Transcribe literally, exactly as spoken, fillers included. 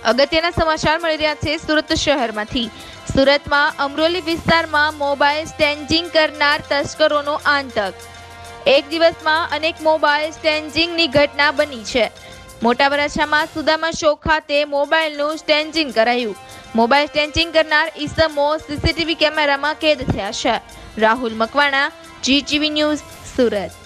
અગત્યના સમાચાર મળી રહ્યા છે સુરત શહેરમાંથી। સુરતમાં અમરોલી વિસ્તારમાં મોબાઈલ સ્ટેન્જિંગ કરનાર તસ્કરોનો આતંક। એક દિવસમાં અનેક મોબાઈલ સ્ટેન્જિંગની ઘટના બની છે। મોટા વરાછામાં સુદામા ચોક ખાતે મોબાઈલનું સ્ટેન્જિંગ કરાયું। મોબાઈલ સ્ટેન્જિંગ કરનાર ઈસમો સીસીટીવી કેમેરામાં કેદ થયા છે। Rahul Makwana, GTV news, Surat.